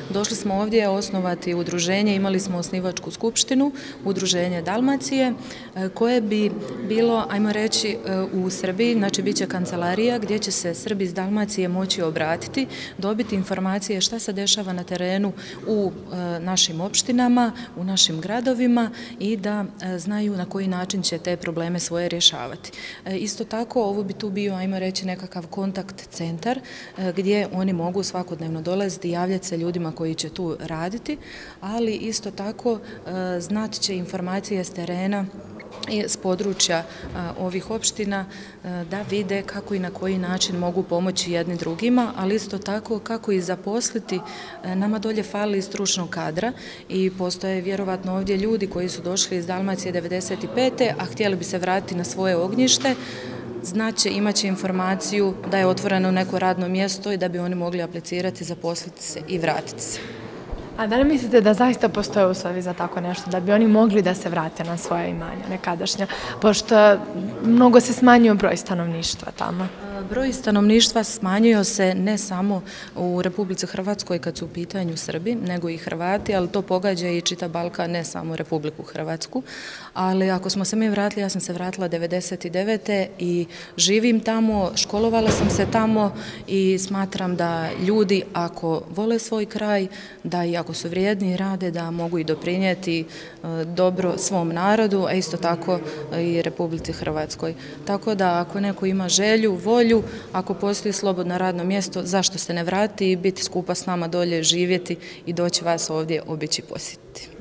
došli smo ovdje osnovati udruženje, imali smo osnivačku skupštinu, Udruženje Dalmacije, koje bi bilo, ajmo reći, u Srbiji, znači bit će kancelarija gdje će se Srbi iz Dalmacije moći obratiti, dobiti informacije šta se dešava na terenu u našim opštinama, u našim gradovima i da znaju na koji način će te probleme svoje rješavati. Isto tako, ovo bi tu bio, ajmo reći, nekakav kontakt centar gdje oni mogu svakodnevno dolaziti i javljati se ljudima koji će tu raditi, ali isto tako znat će informacije s terena i s područja ovih opština da vide kako i na koji način mogu pomoći jedni drugima, ali isto tako kako i zaposliti. Nama dolje fali stručnog kadra i postoje vjerovatno ovdje ljudi koji su došli iz Dalmacije 95. a htjeli bi se vratiti na svoje ognjište, znaće, imaće informaciju da je otvoreno neko radno mjesto i da bi oni mogli aplicirati, zaposliti se i vratiti se. A da li mislite da zaista postoje uslovi za tako nešto, da bi oni mogli da se vrate na svoja imanja nekadašnja, pošto mnogo se smanjio broj stanovništva tamo? Broj stanovništva smanjio se ne samo u Republici Hrvatskoj kad su u pitanju Srbi, nego i Hrvati, ali to pogađa i čitav Balkan, ne samo Republiku Hrvatsku. Ali ako smo se mi vratili, ja sam se vratila 99. i živim tamo, školovala sam se tamo i smatram da ljudi ako vole svoj kraj, da i ako su vrijedni i rade, da mogu i doprinijeti dobro svom narodu, a isto tako i Republici Hrvatskoj. Tako da ako neko ima želju, volju, ako postoji slobodno radno mjesto, zašto se ne vrati i biti skupa s nama dolje, živjeti i doći vas ovdje obići posjetiti.